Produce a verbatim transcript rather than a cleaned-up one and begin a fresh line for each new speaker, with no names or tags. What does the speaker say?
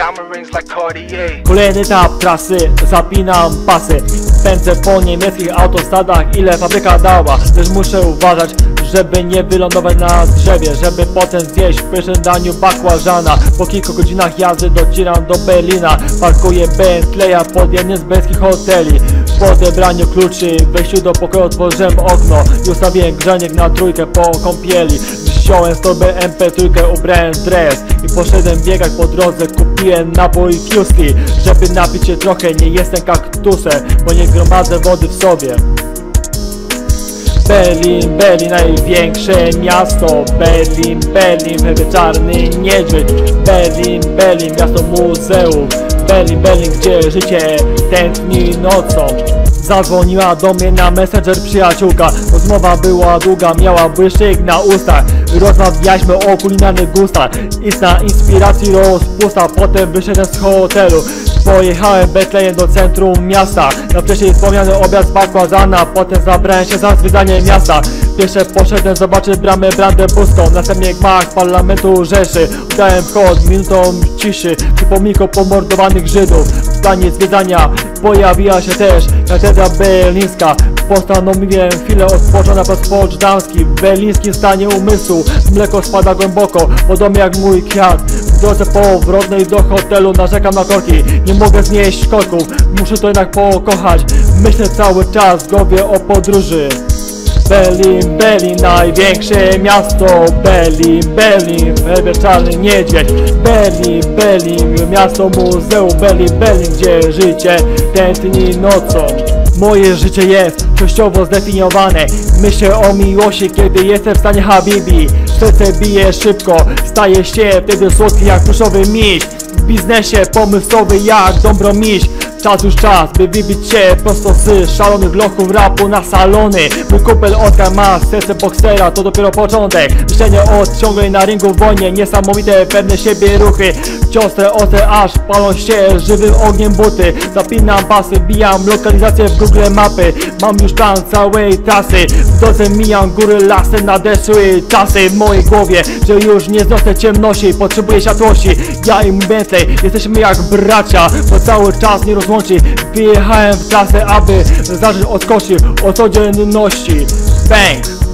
diamond rings like Cartier.
Kolejny etap trasy, zapinam pasy. Pędzę po niemieckich autostradach, ile fabryka dała. Też muszę uważać, żeby nie wylądować na drzewie, żeby potem zjeść w pysznym daniu bakłażana. Po kilku godzinach jazdy docieram do Berlina. Parkuję Bentleya pod jednym z berlińskich hoteli. Po odebraniu kluczy, w wejściu do pokoju otworzyłem okno i ustawiłem grzejnik na trójkę po kąpieli. Wziąłem z torby em pe trzy, ubrałem dres i poszedłem biegać po drodze. Kupiłem napój Fusti, żeby napić się trochę. Nie jestem kaktusem, bo nie gromadzę wody w sobie. Berlin, Berlin, największe miasto. Berlin, Berlin, czarny niedźwiedź. Berlin, Berlin, miasto muzeum. Berlin, Berlin, gdzie życie tętni nocą. Zadzwoniła do mnie na Messenger przyjaciółka. Rozmowa była długa, miała błyszczyk na ustach. Rozmawialiśmy o kulinarnych gustach. Istna inspiracji rozpusta. Potem wyszedłem z hotelu. Pojechałem Betlejem do centrum miasta. Na wcześniej wspomniany obiad z bakłazana. Potem zabrałem się za zwiedzanie miasta. Pierwsze poszedłem zobaczyć bramę Brandenburską. Następnie gmach parlamentu Rzeszy. Udałem wchód minutą ciszy przy pomniku pomordowanych Żydów. W planie zwiedzania pojawiła się też katedra berlińska. Postanowiłem chwilę odpocząć na plac Poczdamski. W berlińskim stanie umysłu mleko spada głęboko, podobnie jak mój kwiat. W drodze powrotnej do hotelu narzekam na korki. Nie mogę znieść korków, muszę to jednak pokochać. Myślę cały czas w głowie o podróży. Berlin, Berlin, największe miasto. Berlin, Berlin, czarny niedźwiedź. Berlin, Berlin, miasto muzeum. Berlin, Berlin, gdzie życie tętni nocą. Moje życie jest częściowo zdefiniowane. Myślę o miłości, kiedy jestem w stanie habibi. Serce bije szybko, staje się wtedy słodki jak pluszowy miś. W biznesie pomysłowy jak Dobromiś. Czas już czas, by wybić się prosto z szalonych lochów rapu na salony. Mój kupel Oskar ma serce boksera, to dopiero początek. Myślenie o ciągłej na ringu w wojnie, niesamowite pewne siebie ruchy. Ciostre, ostre, aż palą się żywym ogniem buty. Zapinam pasy, bijam lokalizację w Google Mapy. Mam już plan całej trasy. W drodze mijam góry, lasy, nadeszły czasy w mojej głowie, że już nie znoszę ciemności, potrzebuję światłości. Ja i Bentley jesteśmy jak bracia, bo cały czas nie rozłączy. Wyjechałem w trasę, aby zacząć odskoczyć od codzienności. Bang!